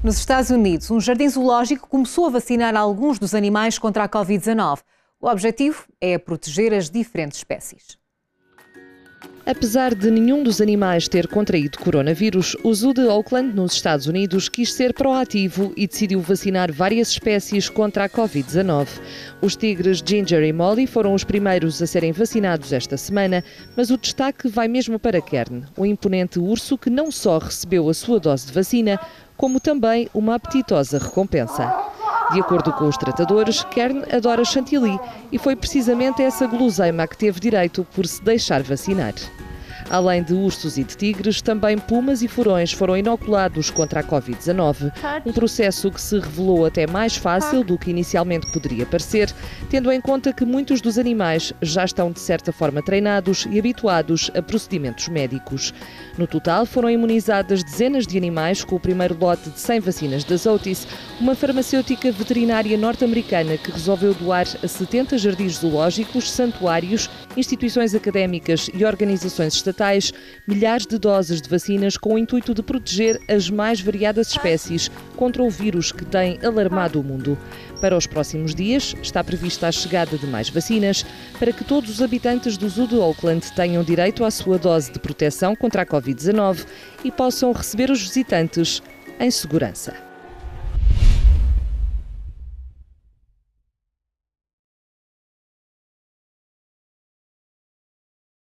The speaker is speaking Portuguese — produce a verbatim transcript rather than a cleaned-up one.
Nos Estados Unidos, um jardim zoológico começou a vacinar alguns dos animais contra a Covid dezanove. O objetivo é proteger as diferentes espécies. Apesar de nenhum dos animais ter contraído coronavírus, o Zoo de Oakland, nos Estados Unidos, quis ser proativo e decidiu vacinar várias espécies contra a Covid dezanove. Os tigres Ginger e Molly foram os primeiros a serem vacinados esta semana, mas o destaque vai mesmo para Kern, o imponente urso que não só recebeu a sua dose de vacina, como também uma apetitosa recompensa. De acordo com os tratadores, Kern adora chantilly e foi precisamente essa guloseima a que teve direito por se deixar vacinar. Além de ursos e de tigres, também pumas e furões foram inoculados contra a Covid dezanove, um processo que se revelou até mais fácil do que inicialmente poderia parecer, tendo em conta que muitos dos animais já estão de certa forma treinados e habituados a procedimentos médicos. No total, foram imunizadas dezenas de animais com o primeiro lote de cem vacinas da Zoetis, uma farmacêutica veterinária norte-americana que resolveu doar a setenta jardins zoológicos, santuários, instituições académicas e organizações estatais milhares de doses de vacinas com o intuito de proteger as mais variadas espécies contra o vírus que tem alarmado o mundo. Para os próximos dias, está prevista a chegada de mais vacinas para que todos os habitantes do Zoo de Oakland tenham direito à sua dose de proteção contra a Covid dezanove e possam receber os visitantes em segurança.